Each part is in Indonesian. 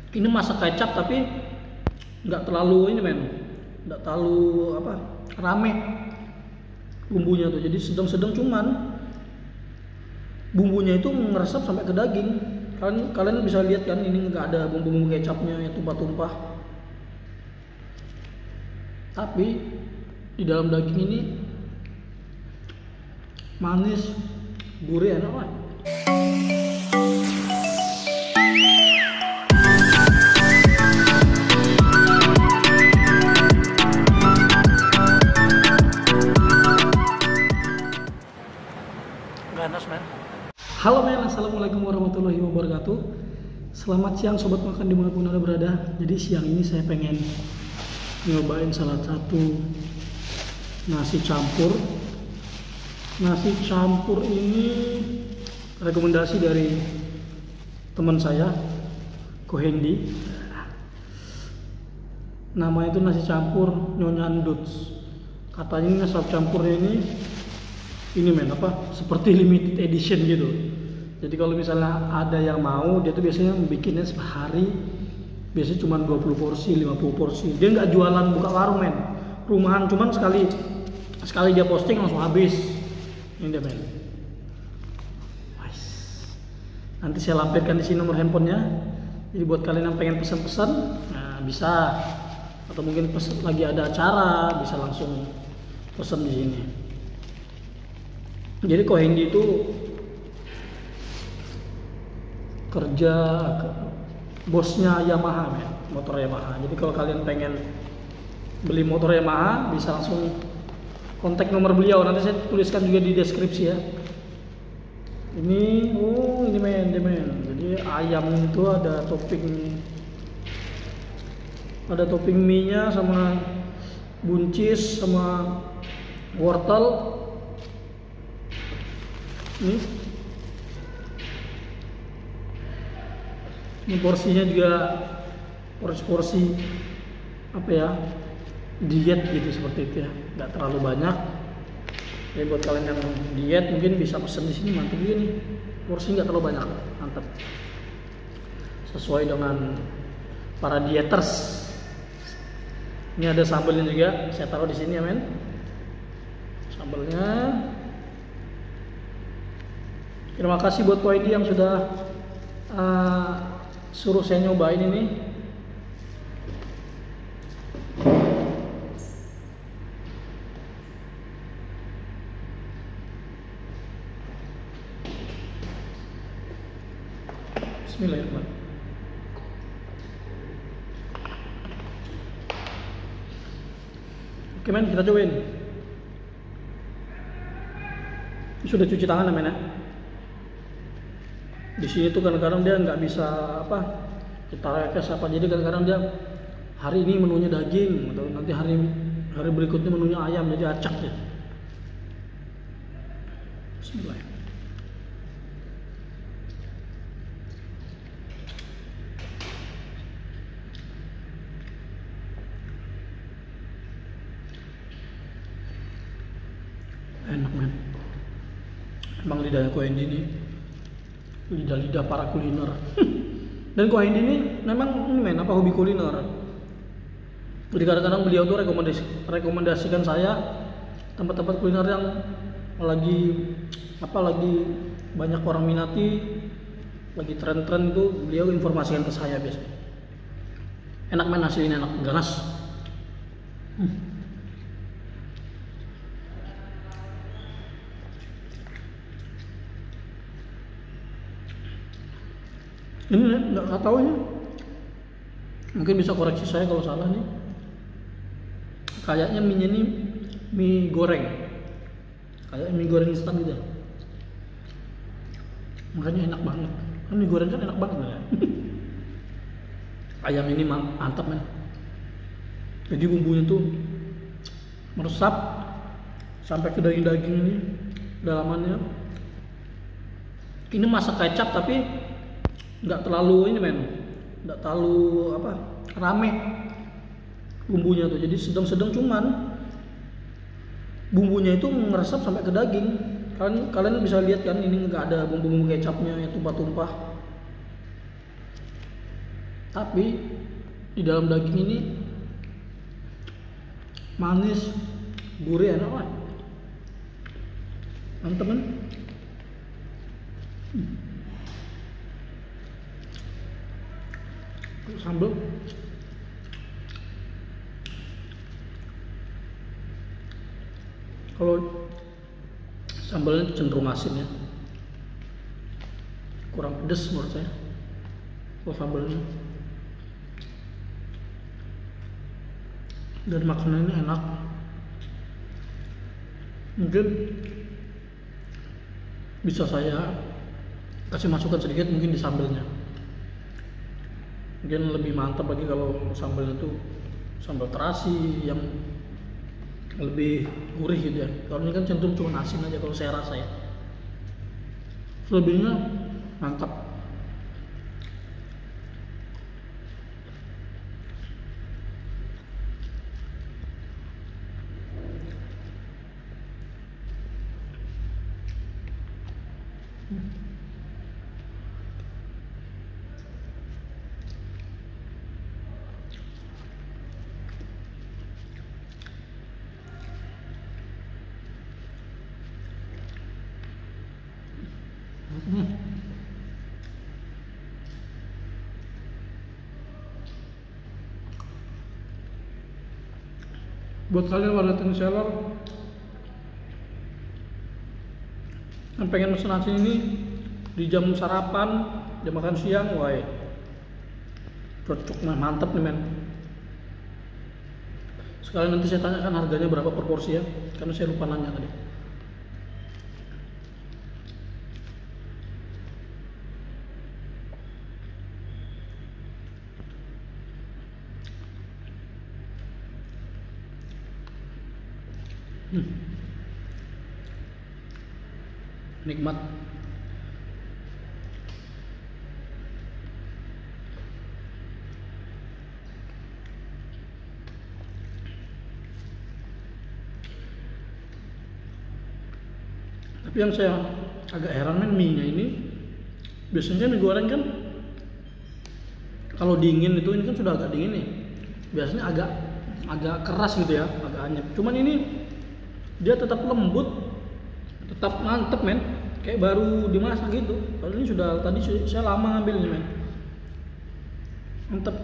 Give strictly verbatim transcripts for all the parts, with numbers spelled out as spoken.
Ini masak kecap tapi nggak terlalu ini men, nggak terlalu apa rame bumbunya tuh, jadi sedang-sedang, cuman bumbunya itu meresap sampai ke daging. Kalian kalian bisa lihat kan, ini nggak ada bumbu-bumbu kecapnya yang tumpah-tumpah, tapi di dalam daging ini manis, gurih, enak lah. Ganas men. Halo men, assalamualaikum warahmatullahi wabarakatuh. Selamat siang sobat makan dimanapun anda berada. Jadi siang ini saya pengen nyobain salah satu nasi campur. Nasi campur ini rekomendasi dari teman saya, Ko Hendy. Nama itu nasi campur Nyonya Nduts. Katanya ini nasi campurnya ini ini men apa seperti limited edition gitu. Jadi kalau misalnya ada yang mau, dia tuh biasanya bikinnya sehari, biasanya cuma dua puluh porsi, lima puluh porsi. Dia nggak jualan buka warung men, rumahan, cuman sekali sekali dia posting langsung habis. Ini dia men. Nanti saya lampirkan di sini nomor handphonenya. Jadi buat kalian yang pengen pesan-pesan, nah bisa, atau mungkin pesen, lagi ada acara, bisa langsung pesan di sini. Jadi Ko Hendy itu kerja bosnya Yamaha men, motor Yamaha. Jadi kalau kalian pengen beli motor Yamaha bisa langsung kontak nomor beliau, nanti saya tuliskan juga di deskripsi ya. Ini oh ini men, ini men. Jadi ayam itu ada topping, ada topping mie nya sama buncis sama wortel. Ini, ini porsinya juga porsi-porsi apa ya, diet gitu, seperti itu ya, nggak terlalu banyak. Jadi buat kalian yang diet mungkin bisa pesen di sini, mantap juga nih, porsi nggak terlalu banyak, mantap, sesuai dengan para dieters. Ini ada sambalnya juga, saya taruh di sini ya men, sambalnya. Terima kasih buat Ko Hendy yang sudah uh, suruh saya nyobain ini. Bismillahirrahmanirrahim. Oke men, kita cobain. Sudah cuci tangan ya men ya. Di sini tuh kadang-kadang dia nggak bisa apa kita rekes apa, jadi kadang-kadang dia hari ini menunya daging, atau nanti hari hari berikutnya menunya ayam, jadi acak ya. Bismillah. Enak men, emang lidahnya Ko Hendy ini lidah-lidah para kuliner. Dan Ko Hendy ini memang ini men apa hobi kuliner. Jadi kadang-kadang beliau tuh rekomendasi, rekomendasikan saya tempat-tempat kuliner yang lagi apa lagi banyak orang minati, lagi tren-tren itu beliau informasikan ke saya biasanya. Enak men, asli ini enak, ganas. Hmm. Ini nggak tahu ya, mungkin bisa koreksi saya kalau salah nih. Kayaknya mie ini mie goreng, kayak mie goreng instan gitu. Makanya enak banget. Kan mie goreng kan enak banget ya. Ayam ini mantap men. Jadi bumbunya tuh meresap sampai ke daging-daging ini dalamannya. Ini masak kecap tapi nggak terlalu ini men, nggak terlalu apa rame bumbunya tuh, jadi sedang-sedang, cuman bumbunya itu meresap sampai ke daging. Kalian kalian bisa lihat kan, ini nggak ada bumbu-bumbu kecapnya yang tumpah-tumpah, Tapi di dalam daging ini manis, gurih, enak banget. Mantap kan? Hmm. Sambal kalau sambalnya cenderung asin ya, kurang pedas menurut saya kalau sambalnya. Dan makanannya enak. Mungkin bisa saya kasih masukan sedikit mungkin di sambalnya. Mungkin lebih mantap lagi kalau sambalnya tuh sambal terasi yang lebih gurih gitu ya. Kalau ini kan cenderung cuma asin aja kalau saya rasa ya. Selebihnya mantap. Hmm. Buat kalian warga Tenseller yang pengen pesen nasi ini di jam sarapan, jam makan siang, wah cocok, nah mantap nih men. Sekalian nanti saya tanyakan harganya berapa per porsi ya, karena saya lupa nanya tadi. Hmm. Nikmat. Tapi yang saya agak heran men, mie nya ini biasanya mie goreng kan kalau dingin itu, ini kan sudah agak dingin nih, biasanya agak agak keras gitu ya, agak anyep. Cuman ini dia tetap lembut, tetap mantep men, kayak baru dimasak gitu. Kalau ini sudah tadi saya lama ngambilnya men, mantep.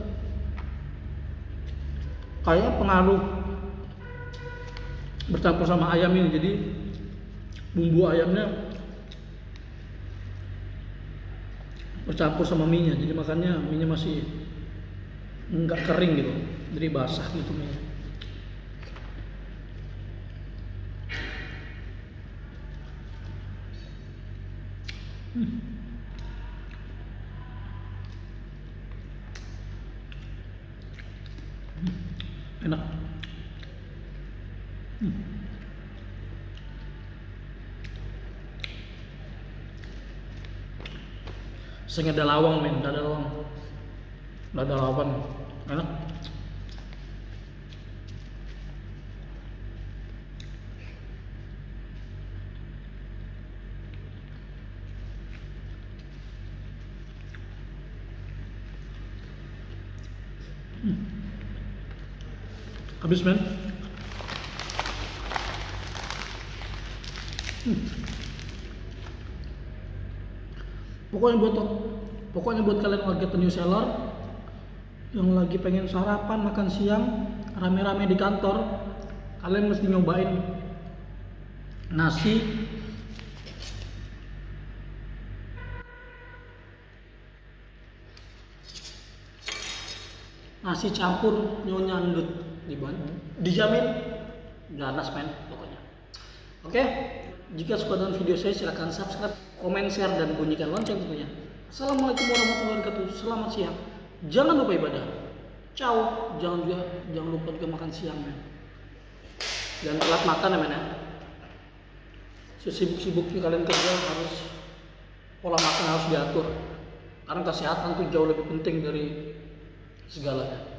Kayaknya pengaruh bercampur sama ayam ini, jadi bumbu ayamnya bercampur sama mie nya, jadi makanya mie nya masih nggak kering gitu, jadi basah gitu mie nya. Hmm. Enak. Hmm. Sehingga ada lawang men, ada lawang, ada lawang, enak. Hmm. Habis men. Hmm. Pokoknya buat pokoknya buat kalian warga Tenseller yang lagi pengen sarapan, makan siang, rame-rame di kantor, kalian mesti nyobain nasi nasi campur Nyonya Endut di Bandung. Dijamin ganas men pokoknya. Oke, jika suka dengan video saya silahkan subscribe, komen, share, dan bunyikan lonceng tentunya. Assalamualaikum warahmatullahi wabarakatuh. Selamat siang. Jangan lupa ibadah. Ciao. Jangan juga jangan lupa juga makan siang men. Jangan telat makan ya men ya. Sesibuk-sibuknya kalian kerja harus pola makan harus diatur. Karena kesehatan tuh jauh lebih penting dari segalanya.